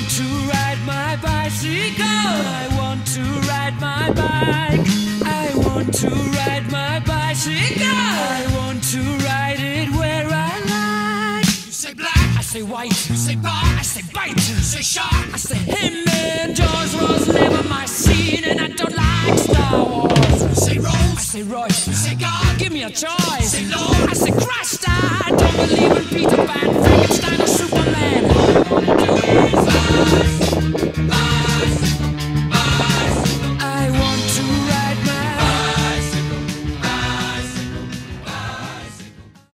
to ride my bicycle. I want to ride my bike. I want to ride my bicycle. I want to ride it where I like. You say black, I say white. you say bar, I say bite. you say shark, I say him and Jaws was never my scene, and I don't like Star Wars. you say I rose, say Royce. you say God, Give me a choice. say Lord, I say Christ. I don't believe in Peter Pan, Frankenstein.